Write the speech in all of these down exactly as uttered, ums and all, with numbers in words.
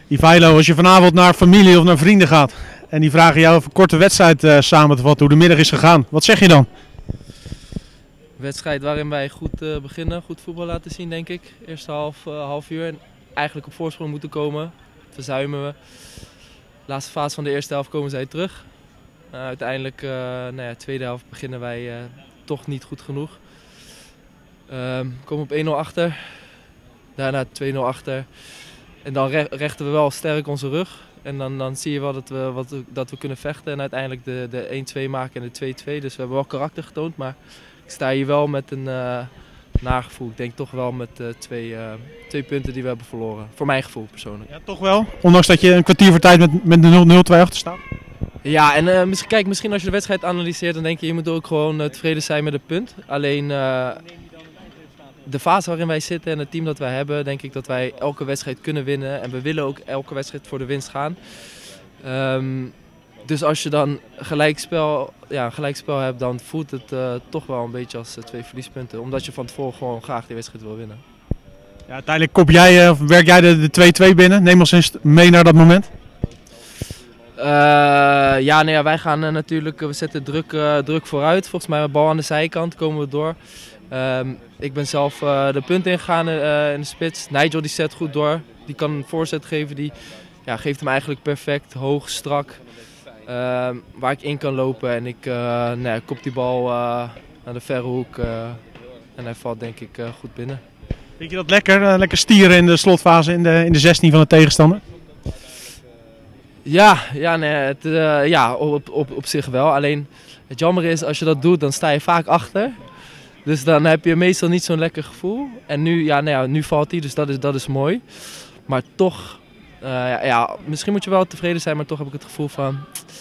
Ivailo, als je vanavond naar familie of naar vrienden gaat en die vragen jou even een korte wedstrijd uh, samen te vatten, hoe de middag is gegaan, wat zeg je dan? Wedstrijd waarin wij goed uh, beginnen, goed voetbal laten zien denk ik. Eerste half, uh, half uur en eigenlijk op voorsprong moeten komen. Verzuimen we. De laatste fase van de eerste helft komen zij terug. Uh, uiteindelijk, uh, nou ja, tweede helft beginnen wij uh, toch niet goed genoeg. Uh, komen op één nul achter, daarna twee nul achter. En dan re rechten we wel sterk onze rug. En dan, dan zie je wel dat we, wat, dat we kunnen vechten en uiteindelijk de, de één twee maken en de twee twee. Dus we hebben wel karakter getoond, maar ik sta hier wel met een uh, nagevoel. Ik denk toch wel met uh, twee, uh, twee punten die we hebben verloren. Voor mijn gevoel persoonlijk. Ja, toch wel? Ondanks dat je een kwartier voor tijd met, met de nul nul twee achter staat? Ja, en uh, misschien, kijk, misschien als je de wedstrijd analyseert, dan denk je, je moet ook gewoon uh, tevreden zijn met het punt. Alleen uh, de fase waarin wij zitten en het team dat wij hebben, denk ik dat wij elke wedstrijd kunnen winnen. En we willen ook elke wedstrijd voor de winst gaan. Um, dus als je dan gelijkspel, ja, gelijkspel hebt, dan voelt het uh, toch wel een beetje als uh, twee verliespunten. Omdat je van tevoren gewoon graag die wedstrijd wil winnen. Ja, uiteindelijk kop jij, uh, werk jij de twee twee binnen. Neem ons eens mee naar dat moment. Uh, ja, nou ja, wij gaan uh, natuurlijk, uh, we zetten druk, uh, druk vooruit. Volgens mij met bal aan de zijkant komen we door. Um, ik ben zelf uh, de punt ingegaan uh, in de spits. Nigel die zet goed door. Die kan een voorzet geven. Die ja, geeft hem eigenlijk perfect, hoog, strak. Uh, waar ik in kan lopen. En ik uh, nou ja, kop die bal uh, naar de verre hoek. Uh, en hij valt denk ik uh, goed binnen. Vind je dat lekker? Uh, lekker stieren in de slotfase in de, in de zestien van de tegenstander? Ja, ja, nee, het, uh, ja op, op, op zich wel. Alleen het jammer is, als je dat doet, dan sta je vaak achter. Dus dan heb je meestal niet zo'n lekker gevoel. En nu, ja, nou ja, nu valt hij, dus dat is, dat is mooi. Maar toch, uh, ja, ja, misschien moet je wel tevreden zijn, maar toch heb ik het gevoel van...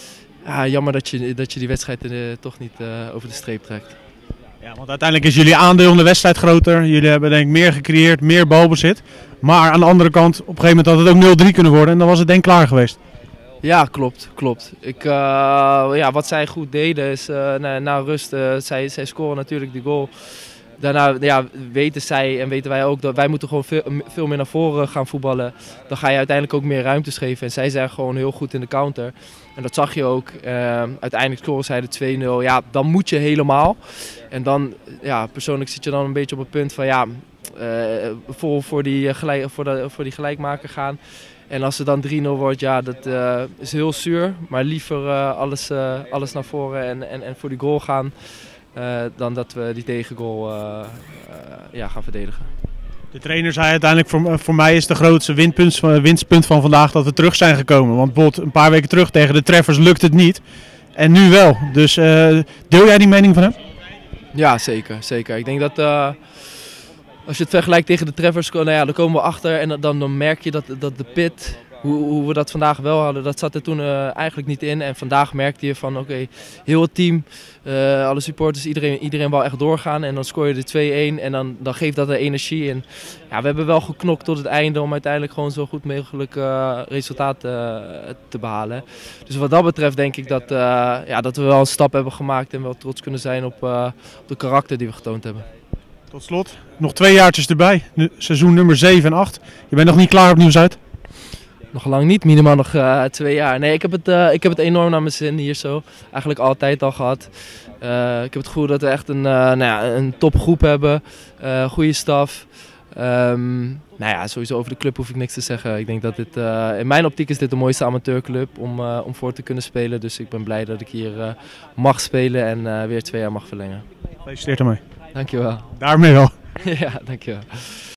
Ja, jammer dat je, dat je die wedstrijd uh, toch niet uh, over de streep trekt. Ja, want uiteindelijk is jullie aandeel in de wedstrijd groter. Jullie hebben denk ik meer gecreëerd, meer balbezit. Maar aan de andere kant, op een gegeven moment had het ook nul drie kunnen worden en dan was het denk ik klaar geweest. Ja, klopt, klopt. Ik, uh, ja, wat zij goed deden is, uh, na, na rust, uh, zij, zij scoren natuurlijk die goal. Daarna ja, weten zij en weten wij ook dat wij moeten gewoon veel, veel meer naar voren gaan voetballen. Dan ga je uiteindelijk ook meer ruimtes geven. En zij zijn gewoon heel goed in de counter. En dat zag je ook. Uh, uiteindelijk scoren zij de twee nul. Ja, dan moet je helemaal. En dan, ja, persoonlijk zit je dan een beetje op het punt van ja, uh, voor, voor, die, gelijk, voor, de, voor die gelijkmaker gaan. En als het dan drie nul wordt, ja, dat uh, is heel zuur. Maar liever uh, alles, uh, alles naar voren en, en, en voor die goal gaan. Uh, dan dat we die tegengoal uh, uh, ja, gaan verdedigen. De trainer zei uiteindelijk, voor, voor mij is de grootste winpunt, winstpunt van vandaag dat we terug zijn gekomen. Want bijvoorbeeld een paar weken terug tegen de treffers lukt het niet. En nu wel. Dus uh, deel jij die mening van hem? Ja, zeker. zeker. Ik denk dat uh, als je het vergelijkt tegen de treffers, nou ja, dan komen we achter. En dan, dan merk je dat, dat de pit, hoe, hoe we dat vandaag wel hadden, dat zat er toen uh, eigenlijk niet in. En vandaag merkte je van oké, okay, heel het team, uh, alle supporters, iedereen, iedereen wou echt doorgaan. En dan scoor je de twee een en dan, dan geeft dat de energie. En ja, we hebben wel geknokt tot het einde om uiteindelijk gewoon zo goed mogelijk uh, resultaat uh, te behalen. Dus wat dat betreft denk ik dat, uh, ja, dat we wel een stap hebben gemaakt en wel trots kunnen zijn op, uh, op de karakter die we getoond hebben. Tot slot, nog twee jaartjes erbij. Nu, seizoen nummer zeven en acht. Je bent nog niet klaar op Nieuw-Zuid? Nog lang niet, minimaal nog uh, twee jaar. Nee, ik heb, het, uh, ik heb het enorm naar mijn zin hier zo. Eigenlijk altijd al gehad. Uh, ik heb het gevoel dat we echt een, uh, nou ja, een topgroep hebben. Uh, goede staf. Um, nou ja, sowieso over de club hoef ik niks te zeggen. Ik denk dat dit, uh, in mijn optiek is dit de mooiste amateurclub om, uh, om voor te kunnen spelen. Dus ik ben blij dat ik hier uh, mag spelen en uh, weer twee jaar mag verlengen. Gefeliciteerd ermee. Dankjewel. Daarmee wel. Ja, dankjewel.